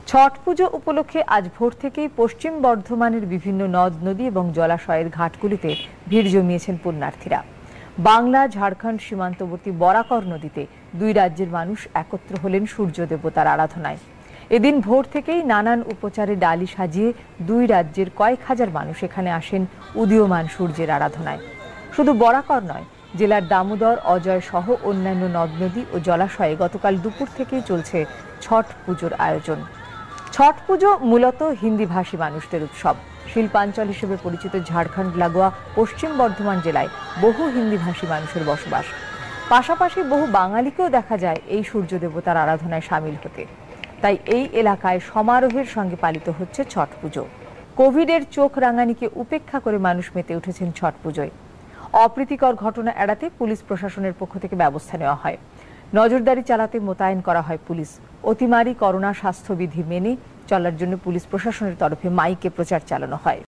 ছট পুজো উপলক্ষে আজ ভোর থেকেই পশ্চিম বর্ধমানের বিভিন্ন নদ নদী এবং জলাশয়ের ঘাটগুলিতে ভিড় জমিয়েছেন পুণ্যার্থীরা। বাংলা ঝাড়খণ্ড সীমান্তবর্তী বরাকর নদীতে দুই রাজ্যের মানুষ একত্র হলেন সূর্য দেবতার আরাধনায়। এদিন ভোর থেকেই নানান উপচারে ডালি সাজিয়ে দুই রাজ্যের কয়েক হাজার মানুষ এখানে আসেন উদীয়মান সূর্যের আরাধনায়। শুধু বরাকর নয়, জেলার দামোদর, অজয় সহ অন্যান্য নদ নদী ও জলাশয়ে গতকাল দুপুর থেকেই চলছে ছট পুজোর আয়োজন। ছট পুজো মূলত হিন্দিভাষী মানুষদের উৎসব। শিল্পাঞ্চল হিসেবে পরিচিত ঝাড়খণ্ড লাগোয়া পশ্চিম বর্ধমান জেলায় বহু হিন্দিভাষী মানুষের বসবাস। পাশাপাশি বহু বাঙালিকেও দেখা যায় এই সূর্য দেবতার আরাধনায় সামিল হতে। তাই এই এলাকায় সমারোহের সঙ্গে পালিত হচ্ছে ছট পুজো। কোভিডের চোখ রাঙানিকে উপেক্ষা করে মানুষ মেতে উঠেছেন ছট পুজোয়। অপ্রীতিকর ঘটনা এড়াতে পুলিশ প্রশাসনের পক্ষ থেকে ব্যবস্থা নেওয়া হয়। নজরদারি চালাতে মোতায়েন করা হয় পুলিশ। অতিমারি করোনা স্বাস্থ্যবিধি মেনে চলার জন্য পুলিশ প্রশাসনের তরফে মাইকে প্রচার চালানো হয়।